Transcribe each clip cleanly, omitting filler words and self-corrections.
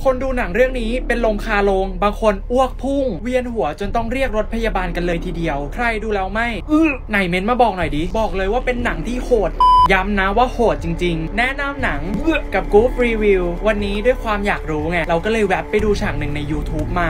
คนดูหนังเรื่องนี้เป็นลมคาโลงบางคนอ้วกพุ่งเวียนหัวจนต้องเรียกรถพยาบาลกันเลยทีเดียวใครดูแล้วไม่ไหนเม้นมาบอกหน่อยดิบอกเลยว่าเป็นหนังที่โหดย้ำนะว่าโหดจริงๆแนะนำหนังกับกู๊ปรีวิววันนี้ด้วยความอยากรู้ไงเราก็เลยแวะไปดูฉากหนึ่งใน YouTube มา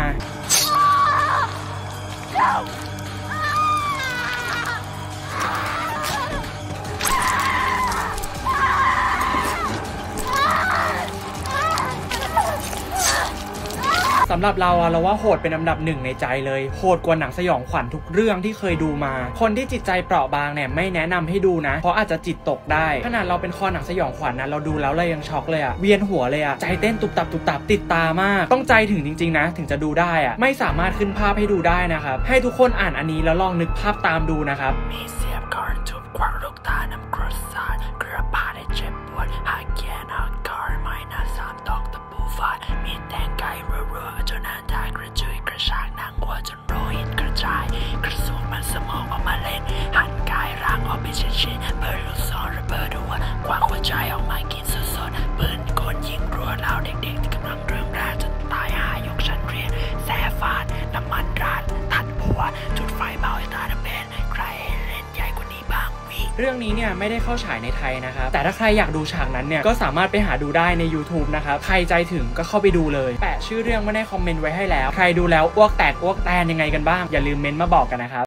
สำหรับเราว่าโหดเป็นอันดับหนึ่งในใจเลยโหดกว่าหนังสยองขวัญทุกเรื่องที่เคยดูมาคนที่จิตใจเปราะบางเนี่ยไม่แนะนำให้ดูนะเพราะอาจจะจิตตกได้ขนาดเราเป็นคอหนังสยองขวัญนะเราดูแล้วเรายังช็อกเลยเวียนหัวเลยใจเต้นตุบตับติดตามากต้องใจถึงจริงๆนะถึงจะดูได้ไม่สามารถขึ้นภาพให้ดูได้นะครับให้ทุกคนอ่านอันนี้แล้วลองนึกภาพตามดูนะครับมีเสียบคอร์ทุบควักลูกตาน้ำกรดสาดกระบาดให้เจ็บปวดหากแย่หนักคอร์ไม่น่าสามตอกตะปูฟาดมีแตงไก่รัวๆจนหน้าตากระจุยกระชากนางวัวจนโรหิตกระจายกระสุนมันสมองออกมาเล่นหันกายร่างออกไปชิ้นๆเปิดลูกศรระเบิดหัวควักหัวใจออกมากินสดๆปืนกลยิงรัวเล่าเด็กๆที่กำลังเริ่มแรกจนตายหายกชั้นเรียนแซ่ฟาดน้ำมันราดทัดหัวจุดไฟเบาให้ตาดำแบนใครเล่นใหญ่กว่านี้บ้างวิเรื่องนี้เนี่ยไม่ได้เข้าฉายในไทยนะครับแต่ถ้าใครอยากดูฉากนั้นเนี่ยก็สามารถไปหาดูได้ใน YouTube นะครับใครใจถึงก็เข้าไปดูเลยแปะชื่อเรื่องไว้ในคอมเมนต์ไว้ให้แล้วใครดูแล้วอ้วกแตกอ้วกแตนยังไงกันบ้างอย่าลืมเม้นต์มาบอกกันนะครับ